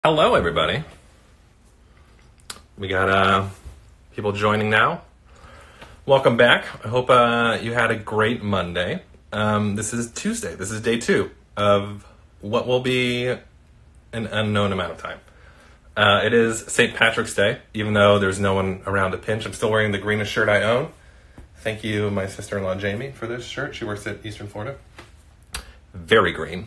Hello, everybody. We got people joining now. Welcome back. I hope you had a great Monday. This is Tuesday. This is day 2 of what will be an unknown amount of time. It is St. Patrick's Day, even though there's no one around to pinch. I'm still wearing the greenest shirt I own. Thank you, my sister-in-law Jamie, for this shirt. She works at Eastern Florida. Very green.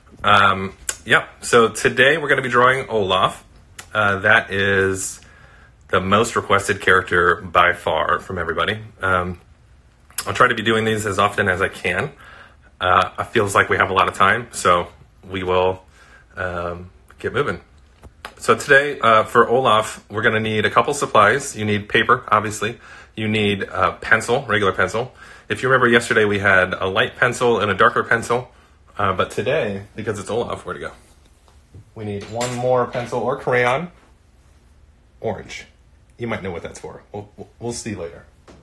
So today we're going to be drawing Olaf. That is the most requested character by far from everybody. I'll try to be doing these as often as I can. It feels like we have a lot of time, so we will get moving. So today, for Olaf, we're going to need a couple supplies. You need paper, obviously. You need a pencil, regular pencil. If you remember yesterday, we had a light pencil and a darker pencil. But today, because it's Olaf, where to go? We need one more pencil or crayon. Orange. You might know what that's for. We'll see later.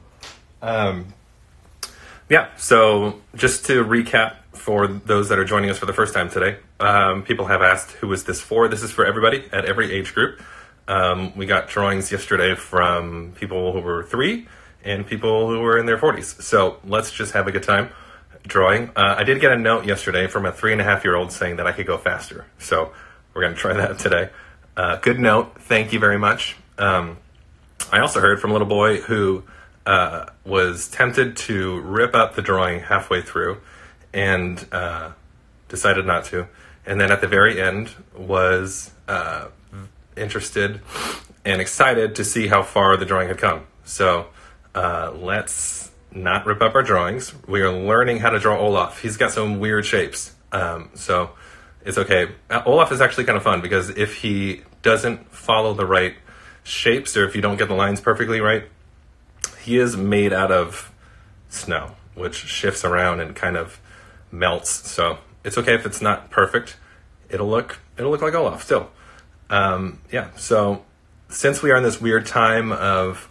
So just to recap for those that are joining us for the first time today, people have asked, who is this for? This is for everybody at every age group. We got drawings yesterday from people who were 3 and people who were in their 40s. So let's just have a good time drawing. I did get a note yesterday from a 3.5-year-old saying that I could go faster. So we're going to try that today. Good note. Thank you very much. I also heard from a little boy who was tempted to rip up the drawing halfway through and decided not to. And then at the very end was interested and excited to see how far the drawing had come. So let's not rip up our drawings. We are learning how to draw Olaf. He's got some weird shapes. So it's okay. Olaf is actually kind of fun because if he doesn't follow the right shapes or if you don't get the lines perfectly right, he is made out of snow, which shifts around and kind of melts. So it's okay if it's not perfect. It'll look like Olaf still. So since we are in this weird time of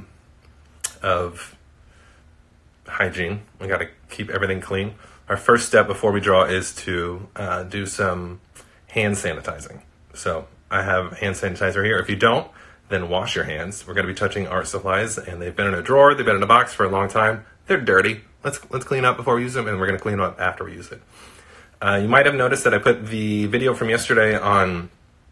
hygiene, we got to keep everything clean. Our first step before we draw is to do some hand sanitizing. So I have hand sanitizer here. If you don't, then wash your hands. We're going to be touching art supplies, and they've been in a drawer, they've been in a box for a long time. They're dirty. Let's clean up before we use them, and we're going to clean up after we use it. You might have noticed that I put the video from yesterday on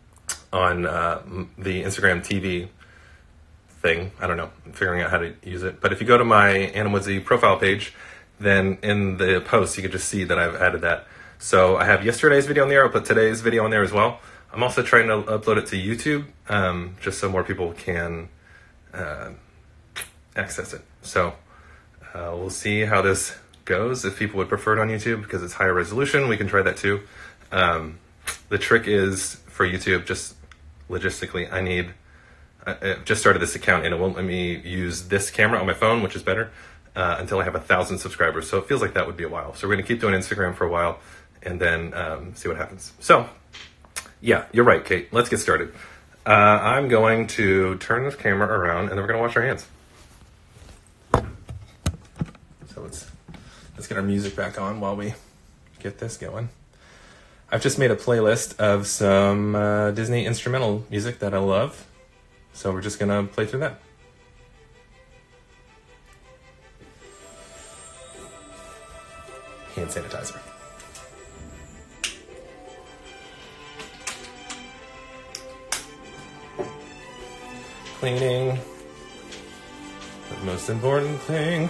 the Instagram TV thing. I don't know. I'm figuring out how to use it. But if you go to my Anna Woodsy profile page, then in the post, you can just see that I've added that. So I have yesterday's video on there. I'll put today's video on there as well. I'm also trying to upload it to YouTube, just so more people can access it. So we'll see how this goes. If people would prefer it on YouTube because it's higher resolution, we can try that too. The trick is for YouTube, just logistically, I just started this account and it won't let me use this camera on my phone, which is better, until I have 1,000 subscribers. So it feels like that would be a while. So we're going to keep doing Instagram for a while and then see what happens. So yeah, you're right, Kate. Let's get started. I'm going to turn this camera around and then we're going to wash our hands. So let's get our music back on while we get this going. I've just made a playlist of some Disney instrumental music that I love. So we're just going to play through that. Hand sanitizer. Cleaning. The most important thing.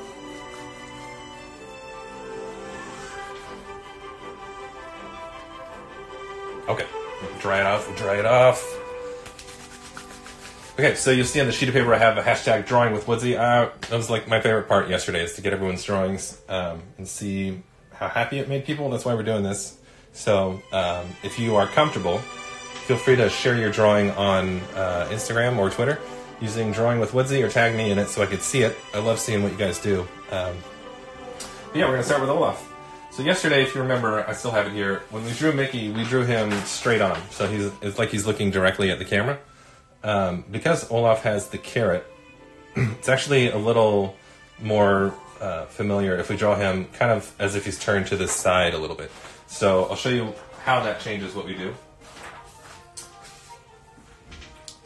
Okay, dry it off. Okay, so you'll see on the sheet of paper I have a hashtag drawing with Woodsy. That was like my favorite part yesterday, is to get everyone's drawings and see how happy it made people. That's why we're doing this. So if you are comfortable, feel free to share your drawing on Instagram or Twitter using Drawing with Woodsy or tag me in it so I could see it. I love seeing what you guys do. But yeah, we're going to start with Olaf. So yesterday, if you remember, I still have it here. When we drew Mickey, we drew him straight on. So it's like he's looking directly at the camera. Because Olaf has the carrot, it's actually a little more familiar if we draw him kind of as if he's turned to the side a little bit. So I'll show you how that changes what we do.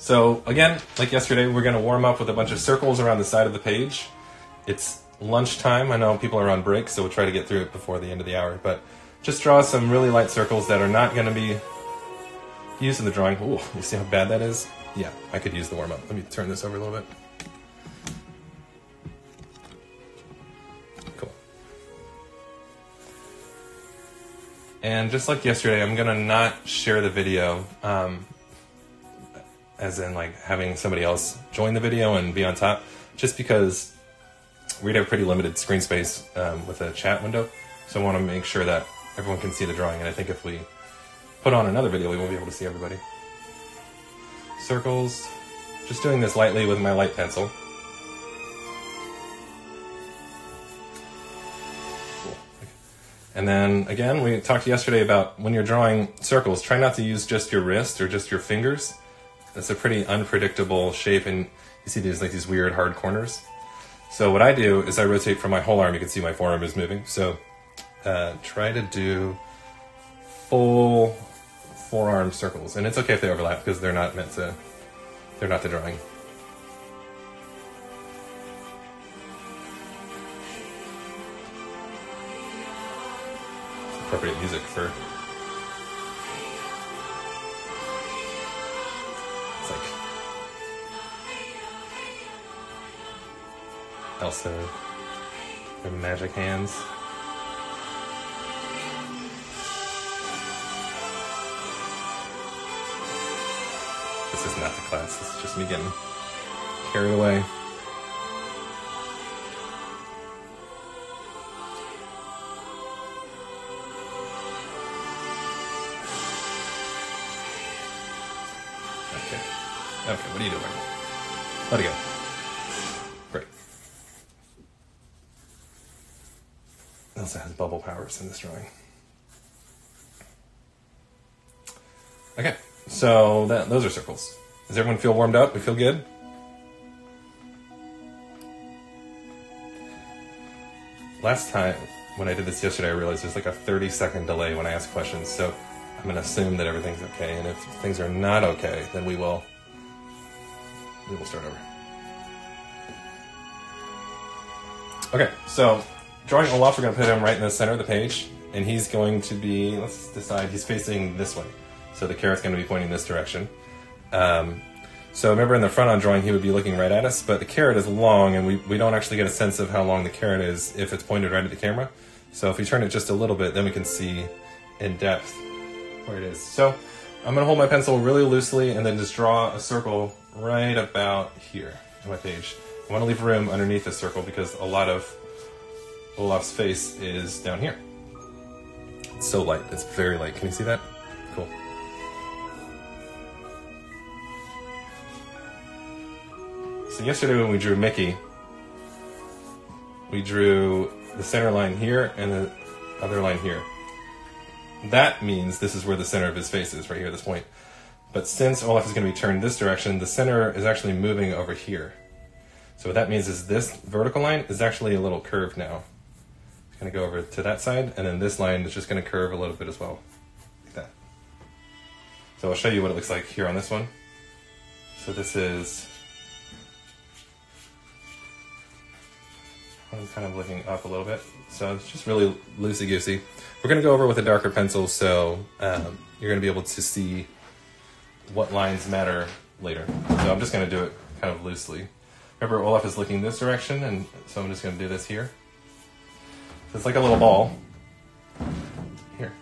So again, like yesterday, we're going to warm up with a bunch of circles around the side of the page. It's lunchtime. I know people are on break, so we'll try to get through it before the end of the hour. But just draw some really light circles that are not going to be used in the drawing. Ooh, you see how bad that is? Yeah, I could use the warm up. Let me turn this over a little bit. Cool. And just like yesterday, I'm going to not share the video, as in like having somebody else join the video and be on top, just because we'd have pretty limited screen space with a chat window. So I want to make sure that everyone can see the drawing. And I think if we put on another video, we won't be able to see everybody. Circles. Just doing this lightly with my light pencil. Cool. And then again, we talked yesterday about when you're drawing circles, try not to use just your wrist or just your fingers. That's a pretty unpredictable shape, and you see these weird hard corners. So what I do is I rotate from my whole arm. You can see my forearm is moving. So try to do full forearm circles, and it's okay if they overlap because they're not the drawing. It's appropriate music for. It's like Elsa, her magic hands. This is not the class, this is just me getting carried away. Okay, what are you doing? Let it go. Great. Elsa has bubble powers in this drawing. Okay, so those are circles. Does everyone feel warmed up? We feel good? Last time, when I did this yesterday, I realized there's like a 30-second delay when I ask questions, so I'm going to assume that everything's okay, and if things are not okay, then we will start over. Okay, so drawing Olaf, we're going to put him right in the center of the page, and he's going to be, let's decide, he's facing this way. So the carrot's going to be pointing this direction. So remember in the front on drawing, he would be looking right at us, but the carrot is long, and we don't actually get a sense of how long the carrot is if it's pointed right at the camera. So if we turn it just a little bit, then we can see in depth where it is. So I'm going to hold my pencil really loosely and then just draw a circle right about here on my page. I want to leave room underneath this circle because a lot of Olaf's face is down here. It's so light. It's very light. Can you see that? Cool. So yesterday when we drew Mickey, we drew the center line here and the other line here. That means this is where the center of his face is, right here at this point. But since Olaf is going to be turned this direction, the center is actually moving over here. So what that means is this vertical line is actually a little curved now. It's going to go over to that side, and then this line is just going to curve a little bit as well, like that. So I'll show you what it looks like here on this one. So this is, I'm kind of looking up a little bit. So it's just really loosey-goosey. We're going to go over with a darker pencil, so you're going to be able to see what lines matter later. So I'm just going to do it kind of loosely. Remember, Olaf is looking this direction, and so I'm just going to do this here. So it's like a little ball. Here.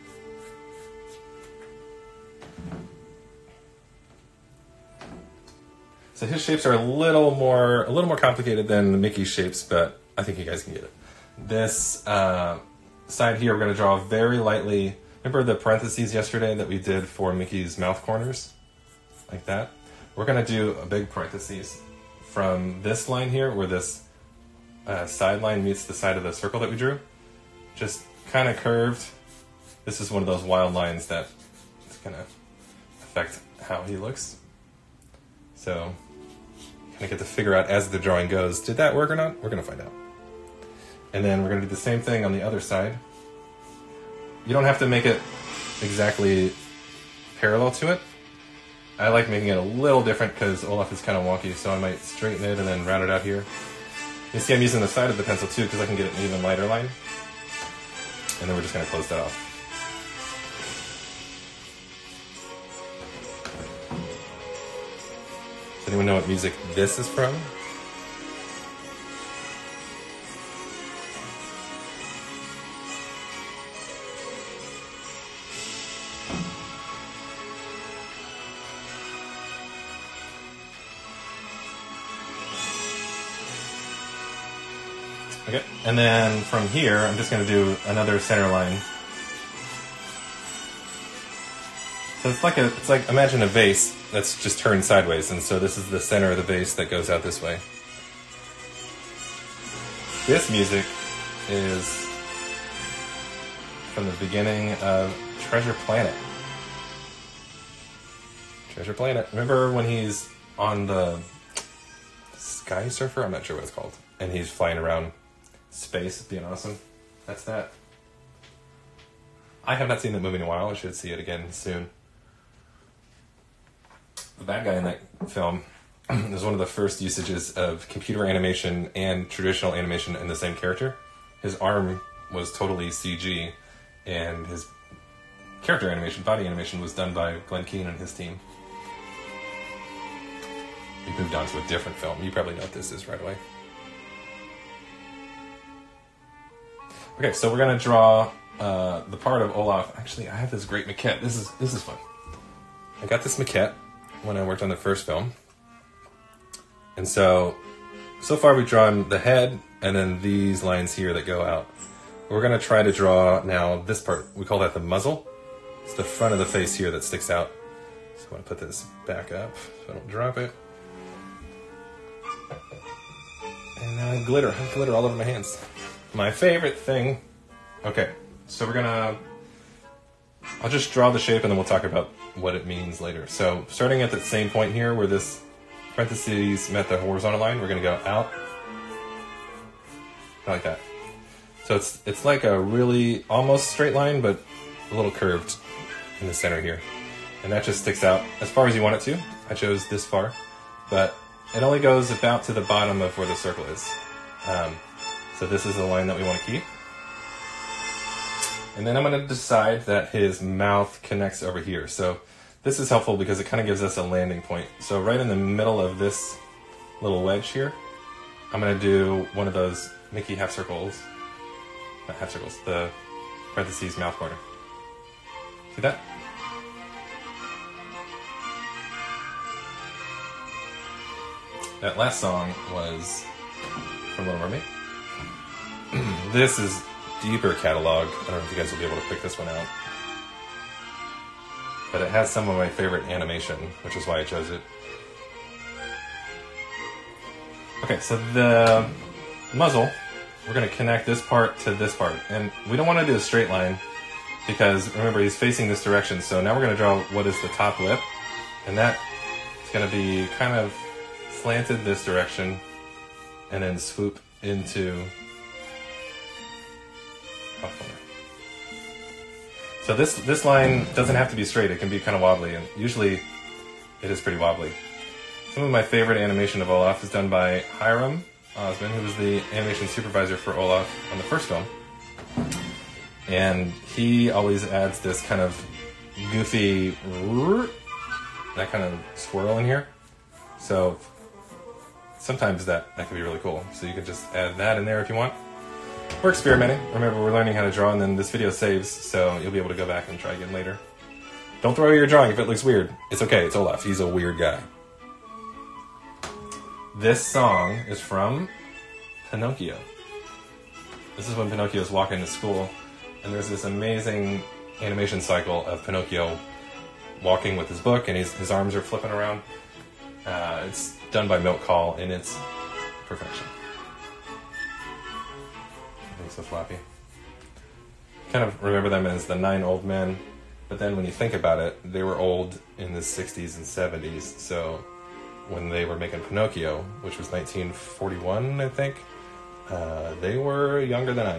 So his shapes are a little more complicated than Mickey's shapes, but I think you guys can get it. This side here, we're going to draw very lightly. Remember the parentheses yesterday that we did for Mickey's mouth corners? Like that. We're going to do a big parentheses from this line here, where this side line meets the side of the circle that we drew. Just kind of curved. This is one of those wild lines that is going to affect how he looks. So, kind of get to figure out as the drawing goes, did that work or not? We're going to find out. And then we're going to do the same thing on the other side. You don't have to make it exactly parallel to it. I like making it a little different because Olaf is kind of wonky, so I might straighten it and then round it out here. You see I'm using the side of the pencil too because I can get an even lighter line. And then we're just going to close that off. Does anyone know what music this is from? Okay, and then from here, I'm just going to do another center line. So it's like imagine a vase that's just turned sideways, and so this is the center of the vase that goes out this way. This music is from the beginning of Treasure Planet. Treasure Planet. Remember when he's on the Sky Surfer? I'm not sure what it's called. And he's flying around space, being awesome. That's that. I have not seen that movie in a while. I should see it again soon. The bad guy in that film is one of the first usages of computer animation and traditional animation in the same character. His arm was totally CG, and his character animation, body animation, was done by Glenn Keane and his team. We moved on to a different film. You probably know what this is right away. Okay, so we're gonna draw the part of Olaf. Actually, I have this great maquette. This is fun. I got this maquette when I worked on the first film, and so far we've drawn the head and then these lines here that go out. We're gonna try to draw now this part. We call that the muzzle. It's the front of the face here that sticks out. So I'm gonna put this back up so I don't drop it. And now I have glitter all over my hands. My favorite thing. Okay, so I'll just draw the shape and then we'll talk about what it means later. So starting at the same point here where this parentheses met the horizontal line, we're gonna go out. Like that. So it's like a really almost straight line, but a little curved in the center here. And that just sticks out as far as you want it to. I chose this far, but it only goes about to the bottom of where the circle is. So this is the line that we want to keep. And then I'm going to decide that his mouth connects over here. So this is helpful because it kind of gives us a landing point. So right in the middle of this little wedge here, I'm going to do one of those Mickey half circles. Not half circles, the parentheses mouth corner. See that? That last song was from Little Mermaid. This is deeper catalog. I don't know if you guys will be able to pick this one out. But it has some of my favorite animation, which is why I chose it. Okay, so the muzzle, we're going to connect this part to this part. And we don't want to do a straight line because, remember, he's facing this direction. So now we're going to draw what is the top lip. And that is going to be kind of slanted this direction and then swoop into top corner. So this line doesn't have to be straight. It can be kind of wobbly, and usually it is pretty wobbly. Some of my favorite animation of Olaf is done by Hiram Osman, who was the animation supervisor for Olaf on the first film. And he always adds this kind of goofy, that kind of swirl in here. So sometimes that can be really cool. So you can just add that in there if you want. We're experimenting. Remember, we're learning how to draw, and then this video saves, so you'll be able to go back and try again later. Don't throw away your drawing if it looks weird. It's okay, it's Olaf. He's a weird guy. This song is from Pinocchio. This is when Pinocchio's walking to school, and there's this amazing animation cycle of Pinocchio walking with his book, and his arms are flipping around. It's done by Milk Hall in its perfection. So floppy. Kind of remember them as the 9 old men, but then when you think about it, they were old in the 60s and 70s, so when they were making Pinocchio, which was 1941, I think, they were younger than I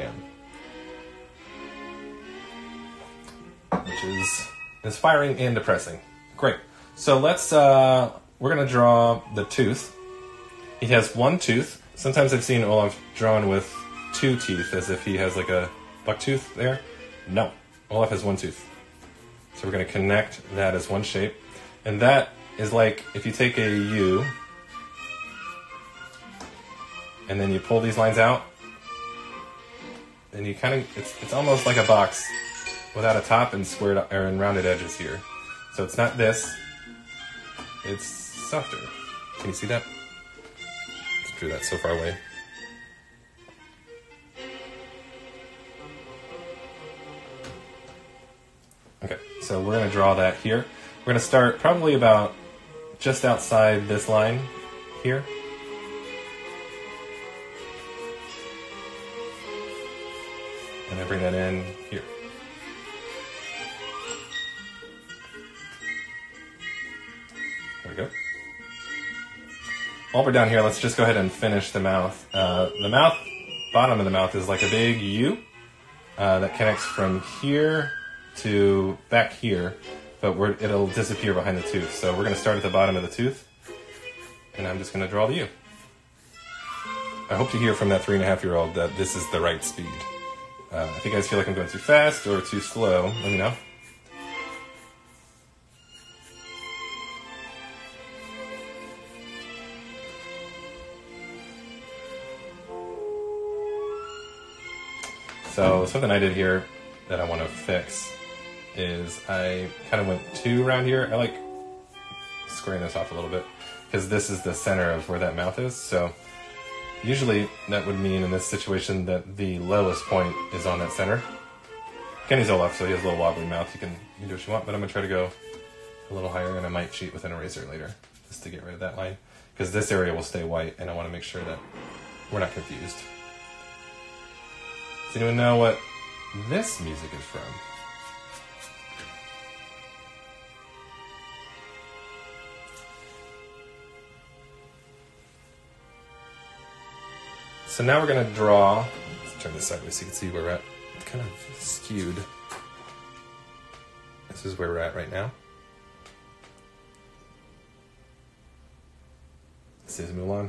am. Which is inspiring and depressing. Great. So we're gonna draw the tooth. He has one tooth. Sometimes I've seen Olaf drawn with two teeth, as if he has like a buck tooth there. No, Olaf has one tooth. So we're gonna connect that as one shape. And that is like, if you take a U, and then you pull these lines out, and you kind of, it's almost like a box without a top and squared or and rounded edges here. So it's not this, it's softer. Can you see that? Let's drew that so far away. Okay, so we're gonna draw that here. We're gonna start probably about just outside this line here. And I bring that in here. There we go. While we're down here, let's just go ahead and finish the mouth. The mouth, bottom of the mouth is like a big U that connects from here to back here, but it'll disappear behind the tooth. So we're going to start at the bottom of the tooth, and I'm just going to draw the U. I hope to hear from that 3.5-year-old that this is the right speed. If you guys feel like I'm going too fast or too slow, let me know. So something I did here that I want to fix is I kind of went too around here. I like squaring this off a little bit because this is the center of where that mouth is. So usually that would mean in this situation that the lowest point is on that center. Kenny's Olaf, so he has a little wobbly mouth. You can do what you want, but I'm going to try to go a little higher, and I might cheat with an eraser later just to get rid of that line because this area will stay white, and I want to make sure that we're not confused. Does anyone know what this music is from? So now we're going to draw, let's turn this sideways so you can see where we're at. It's kind of skewed. This is where we're at right now. This is Mulan.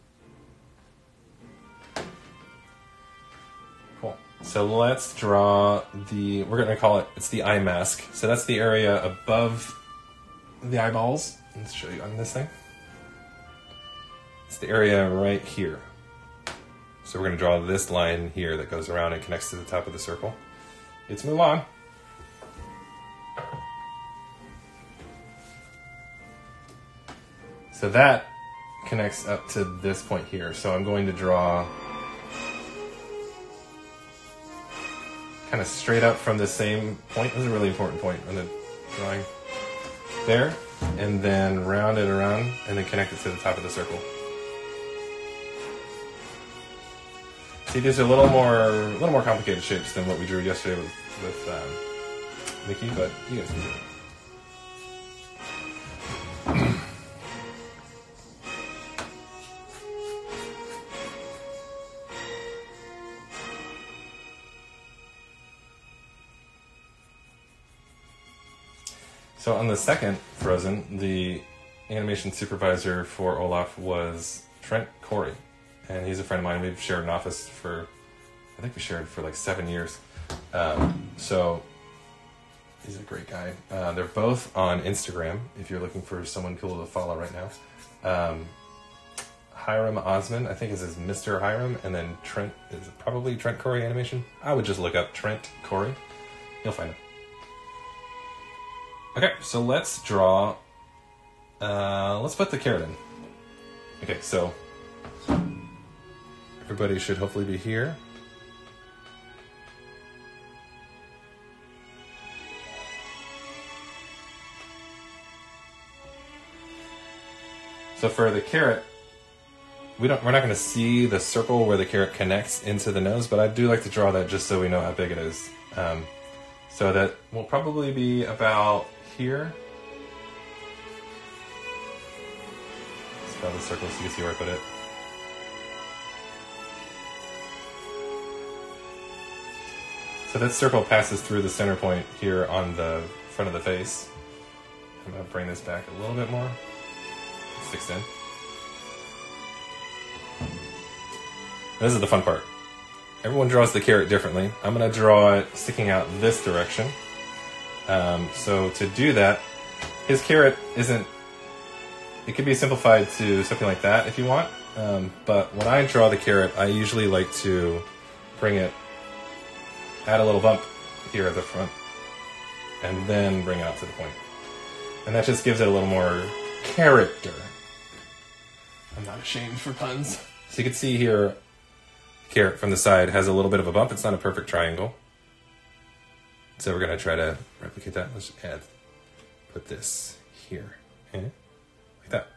Cool. So let's draw we're going to call it's the eye mask. So that's the area above the eyeballs. Let's show you on this thing. It's the area right here. So we're going to draw this line here that goes around and connects to the top of the circle. It's Mulan. So that connects up to this point here. So I'm going to draw kind of straight up from the same point. This is a really important point on the drawing. There, and then round it around, and then connect it to the top of the circle. See, these are a little more complicated shapes than what we drew yesterday with Mickey, but you guys can do it. So on the second Frozen, the animation supervisor for Olaf was Trent Corey. And he's a friend of mine. We've shared an office I think we shared for like 7 years. So he's a great guy. They're both on Instagram, if you're looking for someone cool to follow right now. Hiram Osman, I think is Mr. Hiram, and then Trent is probably Trent Corey Animation. I would just look up Trent Corey. You'll find him. Okay, so let's draw, let's put the carrot in. Okay, so everybody should hopefully be here. So for the carrot, we're not going to see the circle where the carrot connects into the nose, but I do like to draw that just so we know how big it is. So that will probably be about here. Let's draw the circle so you can see where I put it. So that circle passes through the center point here on the front of the face. I'm going to bring this back a little bit more. It sticks in. This is the fun part. Everyone draws the carrot differently. I'm going to draw it sticking out this direction. So to do that, his carrot isn't... It could be simplified to something like that if you want. But when I draw the carrot, I usually like to bring it, add a little bump here at the front, and then bring it out to the point. And that just gives it a little more character. I'm not ashamed for puns. So you can see here, carrot from the side has a little bit of a bump. It's not a perfect triangle. So we're going to try to replicate that. Let's just put this here. Like that.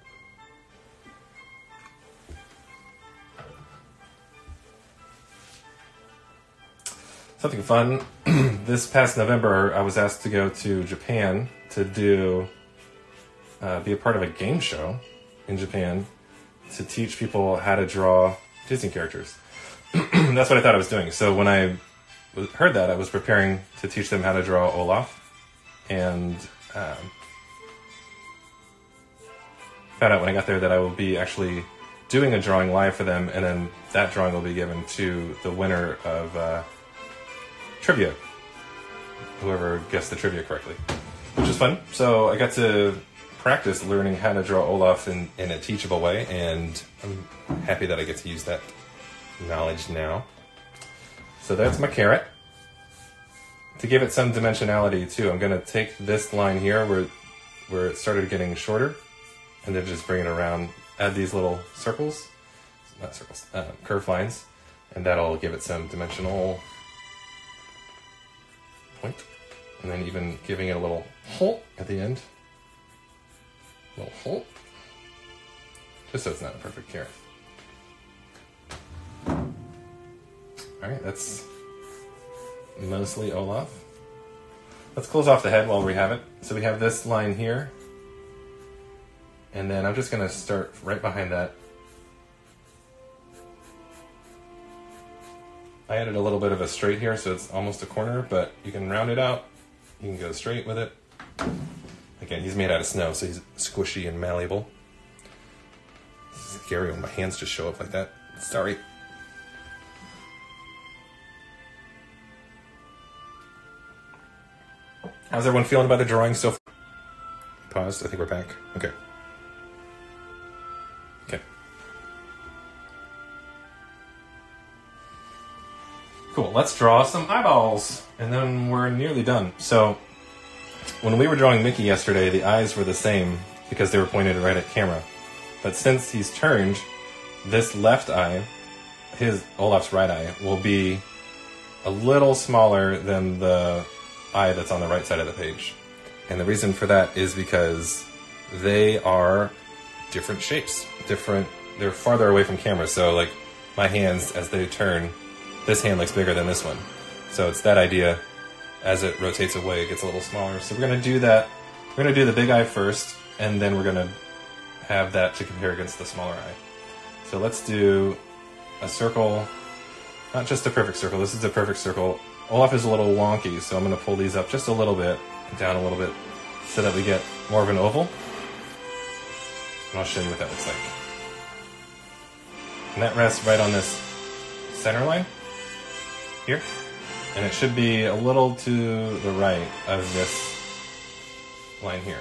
Something fun. This past November, I was asked to go to Japan to be a part of a game show in Japan to teach people how to draw Disney characters. That's what I thought I was doing. So when I heard that, I was preparing to teach them how to draw Olaf, and found out when I got there that I will be actually doing a drawing live for them, and then that drawing will be given to the winner of trivia, whoever guessed the trivia correctly, which is fun. So I got to practice learning how to draw Olaf in a teachable way, and I'm happy that I get to use that knowledge now. So that's my carrot. To give it some dimensionality too, I'm going to take this line here where it started getting shorter, and then just bring it around, add these little circles, not circles, curved lines, and that'll give it some dimensional point. And then even giving it a little hole at the end. A little hole. Just so it's not a perfect carrot. Alright, that's mostly Olaf. Let's close off the head while we have it. So we have this line here. And then I'm just going to start right behind that. I added a little bit of a straight here, so it's almost a corner, but you can round it out. You can go straight with it. Again, he's made out of snow, so he's squishy and malleable. This is scary when my hands just show up like that. Sorry. How's everyone feeling about the drawing so far? Pause. I think we're back. Okay. Okay. Cool. Let's draw some eyeballs, and then we're nearly done. So, when we were drawing Mickey yesterday, the eyes were the same because they were pointed right at camera. But since he's turned, this left eye, Olaf's right eye, will be a little smaller than the eye that's on the right side of the page. And the reason for that is because they are different shapes. They're farther away from camera. So like my hands, as they turn, this hand looks bigger than this one. So it's that idea. As it rotates away, it gets a little smaller. So we're going to do that. We're going to do the big eye first, and then we're going to have that to compare against the smaller eye. So let's do a circle, not just a perfect circle. This is a perfect circle. Olaf is a little wonky, so I'm going to pull these up just a little bit, down a little bit, so that we get more of an oval. And I'll show you what that looks like. And that rests right on this center line here. And it should be a little to the right of this line here.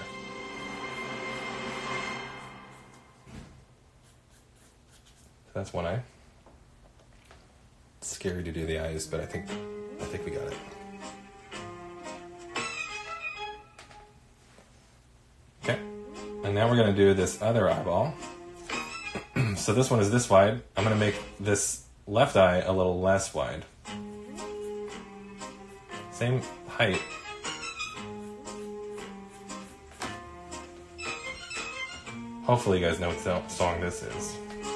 So that's one eye. It's scary to do the eyes, but I think we got it. Okay. And now we're going to do this other eyeball. So this one is this wide. I'm going to make this left eye a little less wide. Same height. Hopefully you guys know what song this is.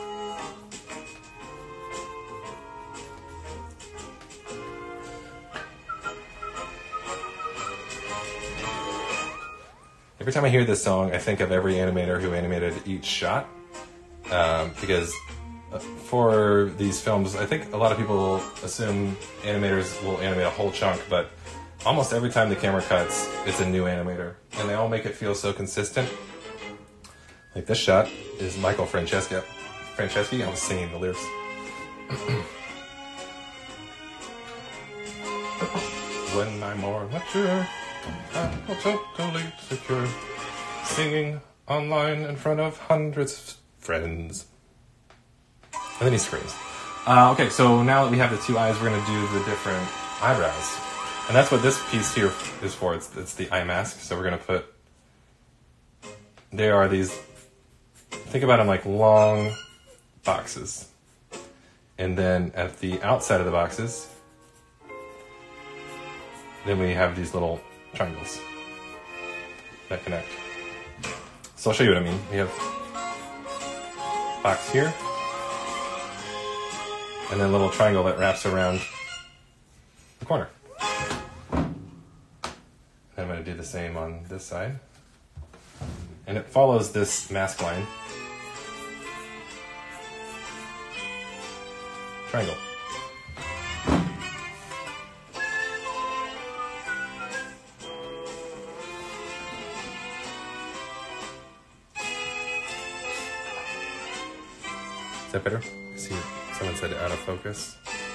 Every time I hear this song, I think of every animator who animated each shot. Because for these films, I think a lot of people assume animators will animate a whole chunk, but almost every time the camera cuts, it's a new animator, and they all make it feel so consistent. Like this shot is Michael Franceschi. I was singing the lyrics. When I'm more mature, I'm totally secure, singing online in front of hundreds of friends. And then he screams. Okay, so now that we have the two eyes, we're going to do the different eyebrows. And that's what this piece here is for. It's the eye mask. So we're going to put... There are these... Think about them like long boxes. And then at the outside of the boxes, then we have these little triangles that connect. So I'll show you what I mean. We have box here, and then a little triangle that wraps around the corner. And I'm going to do the same on this side. And it follows this mask line. Triangle. Is that better? See, someone said out of focus.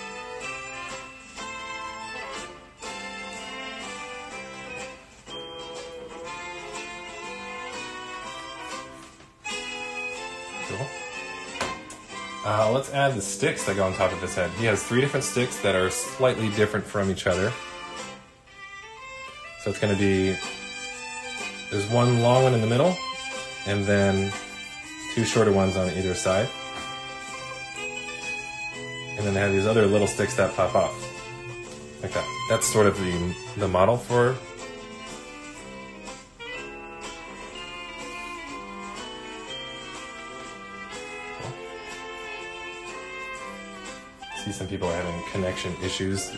Cool. Let's add the sticks that go on top of his head. He has 3 different sticks that are slightly different from each other. So it's going to be, there's one long one in the middle, and then 2 shorter ones on either side. And then they have these other little sticks that pop off. Like that. That's sort of the model for... See, some people are having connection issues.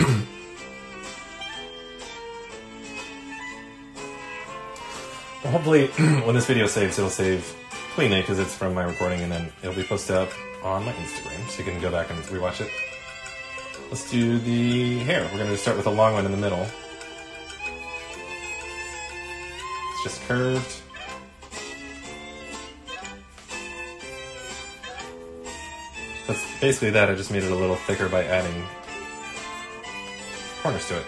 Well, hopefully, when this video saves, it'll save cleanly because it's from my recording, and then it'll be posted up on my Instagram, so you can go back and rewatch it. Let's do the hair. We're going to start with a long one in the middle. It's just curved. That's basically that. I just made it a little thicker by adding corners to it.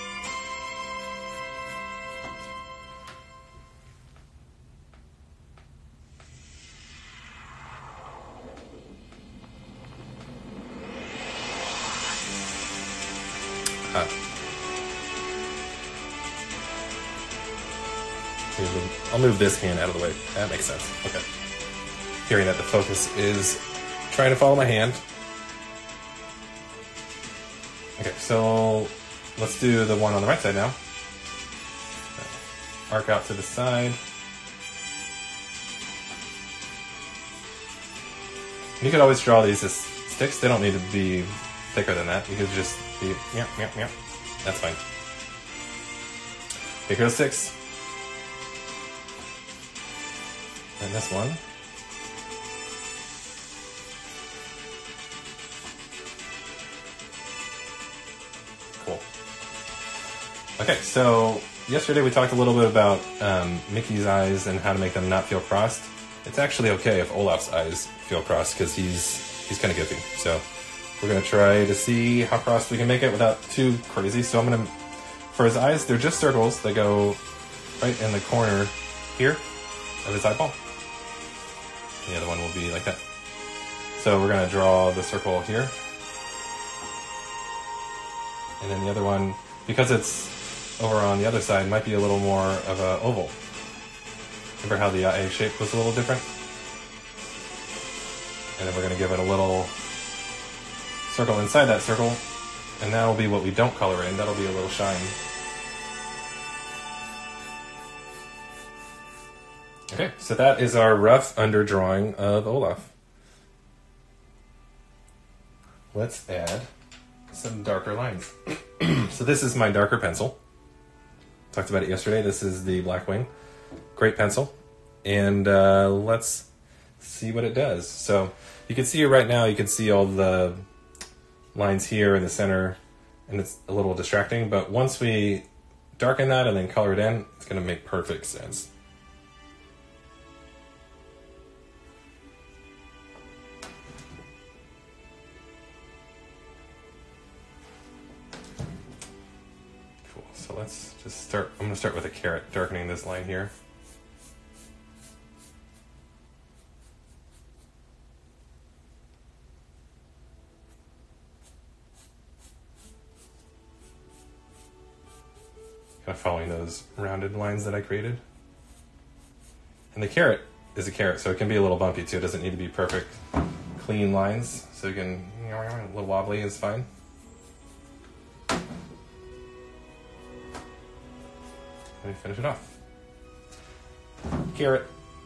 I'll move this hand out of the way. That makes sense. Okay. Hearing that the focus is trying to follow my hand. Okay, so let's do the one on the right side now. Arc out to the side. You could always draw these as sticks. They don't need to be thicker than that. You could just be, yeah. That's fine. Okay, here's 6. And this one. Cool. Okay, so yesterday we talked a little bit about Mickey's eyes and how to make them not feel crossed. It's actually okay if Olaf's eyes feel crossed because he's kind of goofy. So we're going to try to see how crossed we can make it without too crazy. So I'm going to, for his eyes, they're just circles. They go right in the corner here of his eyeball. The other one will be like that. So we're going to draw the circle here. And then the other one, because it's over on the other side, might be a little more of an oval. Remember how the eye shape was a little different? And then we're going to give it a little circle inside that circle. And that'll be what we don't color in. That'll be a little shine. Okay, so that is our rough underdrawing of Olaf. Let's add some darker lines. So this is my darker pencil. Talked about it yesterday. This is the Blackwing. Great pencil. And let's see what it does. So you can see it right now. You can see all the lines here in the center and it's a little distracting, but once we darken that and then color it in, it's going to make perfect sense. Cool, so let's just start. I'm going to start with a caret, darkening this line here. Kind of following those rounded lines that I created. And the caret is a caret, so it can be a little bumpy too. It doesn't need to be perfect, clean lines. So you can, a little wobbly is fine. Let me finish it off. Caret.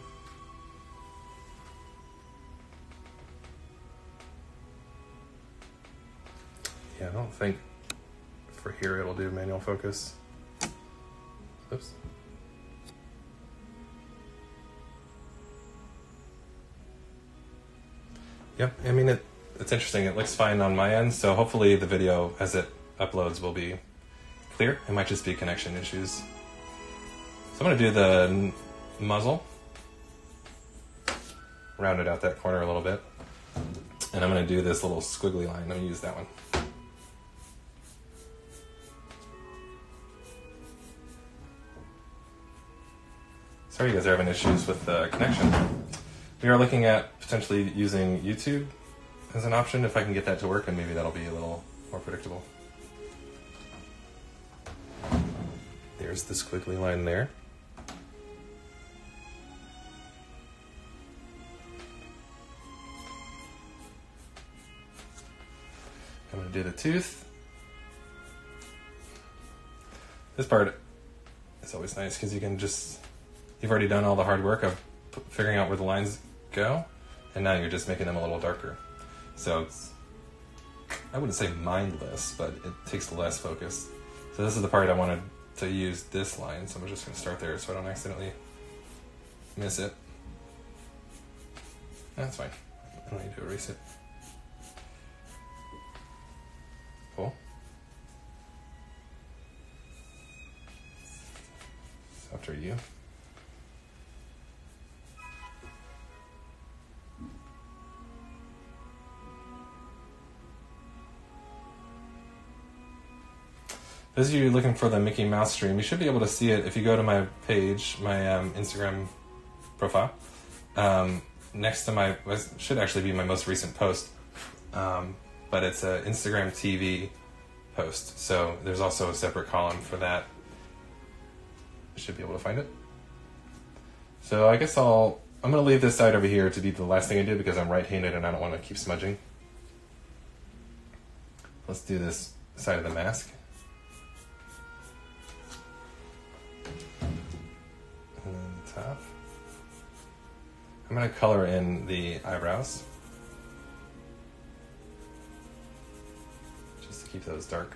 Yeah, I don't think for here it'll do manual focus. Oops. Yep, I mean, it's interesting. It looks fine on my end, so hopefully the video, as it uploads, will be clear. It might just be connection issues. So I'm going to do the muzzle. Round it out that corner a little bit. And I'm going to do this little squiggly line. I'm going to use that one. Sorry you guys are having issues with the connection. We are looking at potentially using YouTube as an option if I can get that to work, and maybe that'll be a little more predictable. There's the squiggly line there. I'm going to do the tooth. This part is always nice because you can just, you've already done all the hard work of figuring out where the lines go, and now you're just making them a little darker. So it's, I wouldn't say mindless, but it takes less focus. So this is the part I wanted to use this line, so I'm just going to start there so I don't accidentally miss it. That's fine. I don't need to erase it. Cool. So after you. Those of you looking for the Mickey Mouse stream, you should be able to see it if you go to my page, my Instagram profile. Next to my, should actually be my most recent post, but it's an Instagram TV post. So there's also a separate column for that. You should be able to find it. So I guess I'm going to leave this side over here to be the last thing I do because I'm right-handed and I don't want to keep smudging. Let's do this side of the mask. And then the top. I'm going to color in the eyebrows. Just to keep those dark.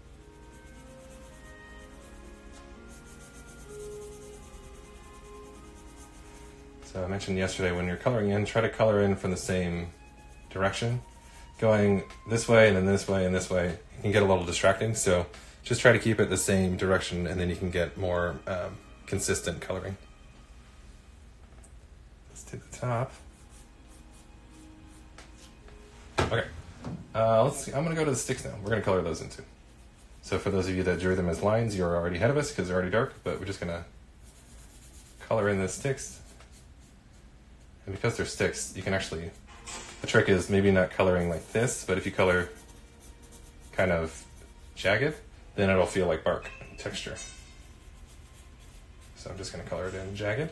So I mentioned yesterday when you're coloring in, try to color in from the same direction. Going this way and then this way and this way, you can get a little distracting. So just try to keep it the same direction and then you can get more consistent coloring. Let's do the top. Okay, I'm gonna go to the sticks now. We're gonna color those in too. So for those of you that drew them as lines, you're already ahead of us because they're already dark, but we're just gonna color in the sticks. And because they're sticks, you can actually, the trick is maybe not coloring like this, but if you color kind of jagged, then it'll feel like bark texture. So I'm just going to color it in jagged.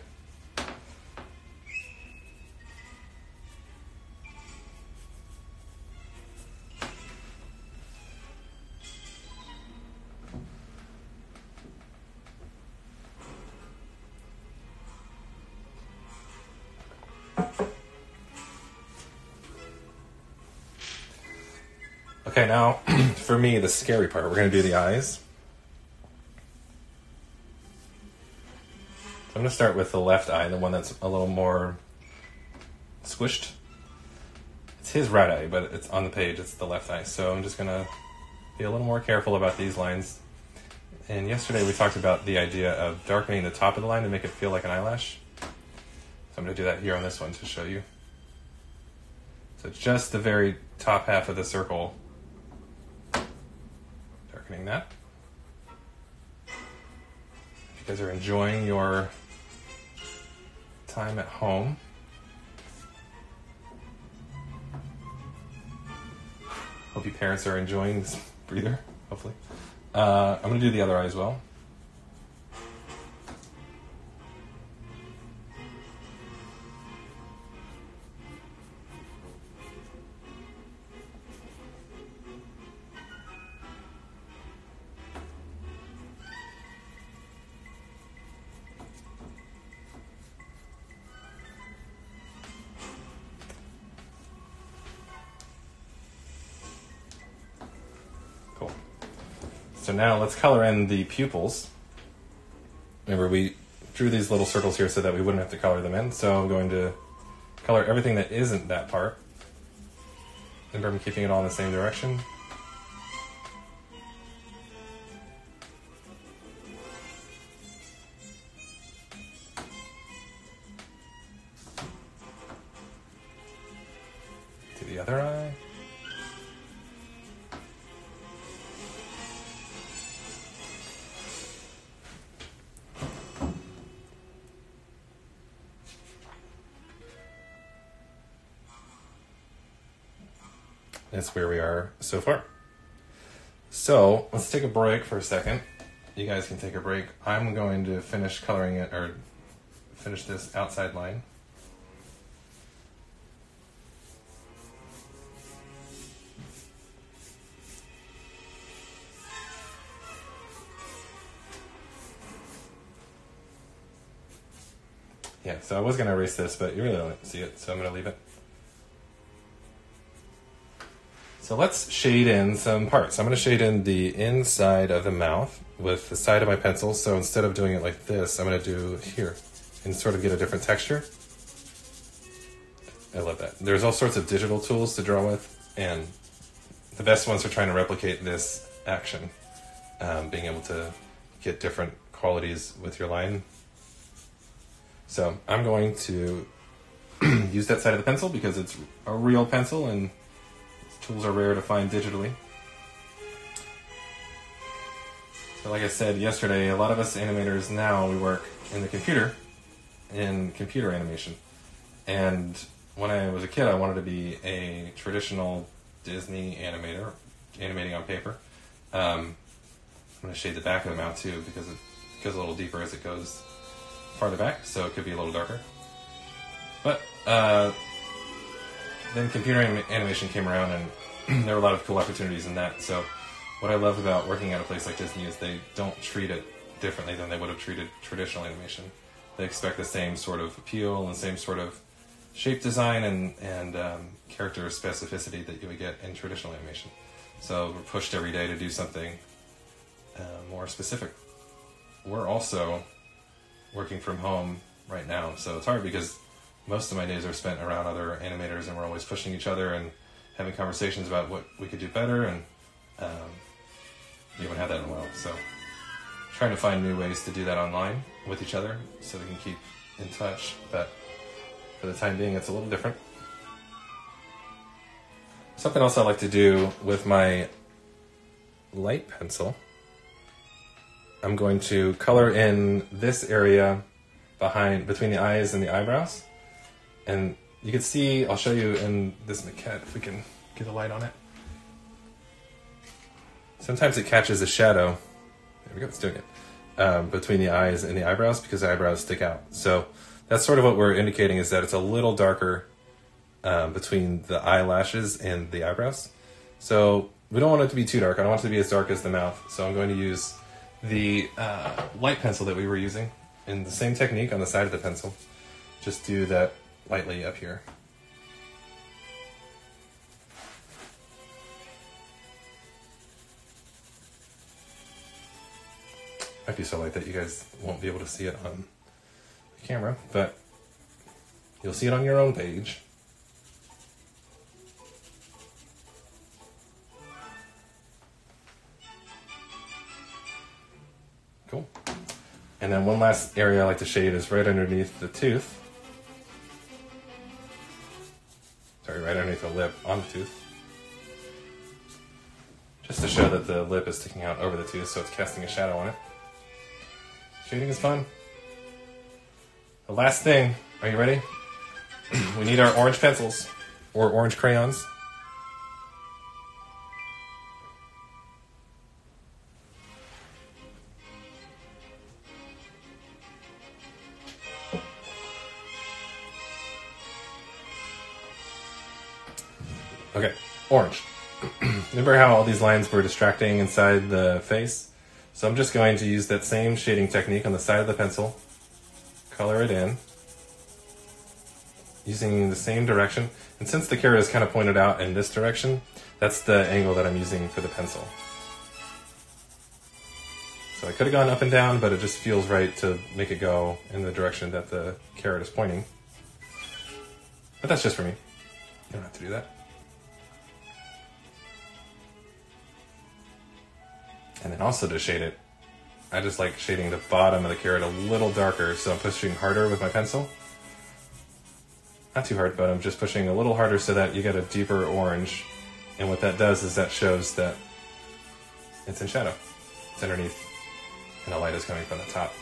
Okay, now for me, the scary part, we're going to do the eyes. So I'm going to start with the left eye, the one that's a little more squished. It's his right eye, but it's on the page, it's the left eye. So I'm just going to be a little more careful about these lines. And yesterday we talked about the idea of darkening the top of the line to make it feel like an eyelash. So I'm going to do that here on this one to show you. So just the very top half of the circle, darkening that. If you guys are enjoying your time at home, hope you parents are enjoying this breather, hopefully. I'm going to do the other eye as well. Cool. So now let's color in the pupils. Remember, we drew these little circles here so that we wouldn't have to color them in. So I'm going to color everything that isn't that part. Remember, I'm keeping it all in the same direction. Do the other eye. That's where we are so far. So let's take a break for a second. You guys can take a break. I'm going to finish coloring it, or finish this outside line. Yeah, so I was going to erase this, but you really don't see it, so I'm going to leave it. So let's shade in some parts. I'm going to shade in the inside of the mouth with the side of my pencil. So instead of doing it like this, I'm going to do here and sort of get a different texture. I love that. There's all sorts of digital tools to draw with, and the best ones are trying to replicate this action, being able to get different qualities with your line. So I'm going to use that side of the pencil because it's a real pencil and tools are rare to find digitally. So like I said yesterday, a lot of us animators now, we work in the computer, in computer animation. And when I was a kid, I wanted to be a traditional Disney animator, animating on paper. I'm going to shade the back of the mouth too because it goes a little deeper as it goes farther back, so it could be a little darker. But then computer animation came around, and there were a lot of cool opportunities in that. So what I love about working at a place like Disney is they don't treat it differently than they would have treated traditional animation. They expect the same sort of appeal and the same sort of shape design and character specificity that you would get in traditional animation. So we're pushed every day to do something more specific. We're also working from home right now, so it's hard because most of my days are spent around other animators, and we're always pushing each other and having conversations about what we could do better, and we haven't had that in a while. So trying to find new ways to do that online with each other so we can keep in touch, but for the time being it's a little different. Something else I like to do with my light pencil, I'm going to color in this area between the eyes and the eyebrows. And you can see, I'll show you in this maquette if we can get a light on it. Sometimes it catches a shadow. There we go, it's doing it. Between the eyes and the eyebrows because the eyebrows stick out. So that's sort of what we're indicating, is that it's a little darker between the eyelashes and the eyebrows. So we don't want it to be too dark. I don't want it to be as dark as the mouth. So I'm going to use the light pencil that we were using in the same technique on the side of the pencil. Just do that lightly up here. Might be so light that you guys won't be able to see it on the camera, but you'll see it on your own page. And then one last area I like to shade is right underneath the tooth. Sorry, right underneath the lip on the tooth. Just to show that the lip is sticking out over the tooth, so it's casting a shadow on it. Shading is fun. The last thing, are you ready? We need our orange pencils, or orange crayons. Okay, orange. Remember how all these lines were distracting inside the face? So I'm just going to use that same shading technique on the side of the pencil, color it in, using the same direction. And since the carrot is kind of pointed out in this direction, that's the angle that I'm using for the pencil. So I could have gone up and down, but it just feels right to make it go in the direction that the carrot is pointing. But that's just for me. You don't have to do that. And then also to shade it, I just like shading the bottom of the carrot a little darker, so I'm pushing harder with my pencil. Not too hard, but I'm just pushing a little harder so that you get a deeper orange. And what that does is that shows that it's in shadow. It's underneath, and the light is coming from the top.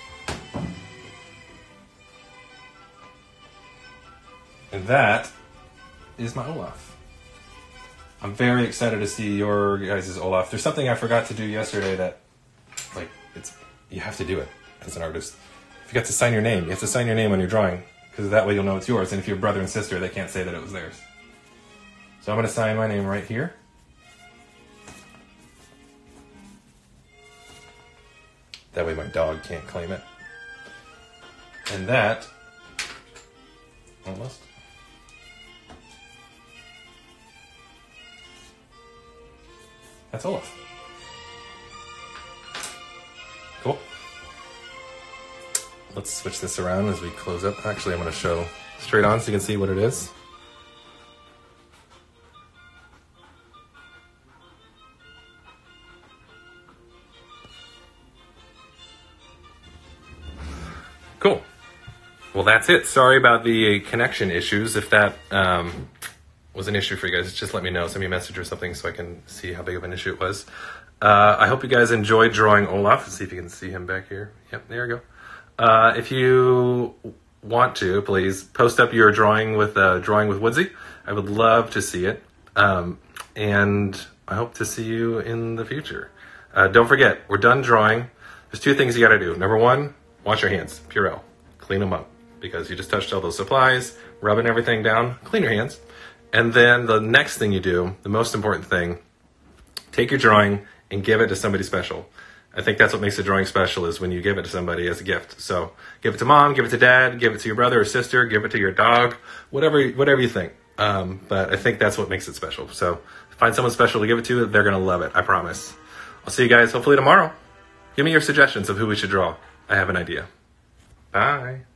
And that is my Olaf. I'm very excited to see your guys' Olaf. There's something I forgot to do yesterday that, like, you have to do it as an artist. If you got to sign your name, you have to sign your name on your drawing, because that way you'll know it's yours. And if you're brother and sister, they can't say that it was theirs. So I'm going to sign my name right here. That way my dog can't claim it. And that, almost. That's Olaf. Cool. Let's switch this around as we close up. Actually, I'm going to show straight on so you can see what it is. Cool. Well, that's it. Sorry about the connection issues. If that was an issue for you guys, just let me know. Send me a message or something so I can see how big of an issue it was. I hope you guys enjoyed drawing Olaf. Let's see if you can see him back here. Yep, there you go. If you want to, please post up your drawing with Woodsy. I would love to see it. And I hope to see you in the future. Don't forget, we're done drawing. There's two things you got to do. Number one, wash your hands, Purell. Clean them up, because you just touched all those supplies, rubbing everything down. Clean your hands. And then the next thing you do, the most important thing, take your drawing and give it to somebody special. I think that's what makes a drawing special, is when you give it to somebody as a gift. So give it to mom, give it to dad, give it to your brother or sister, give it to your dog, whatever you think. But I think that's what makes it special. So find someone special to give it to. They're going to love it. I promise. I'll see you guys hopefully tomorrow. Give me your suggestions of who we should draw. I have an idea. Bye.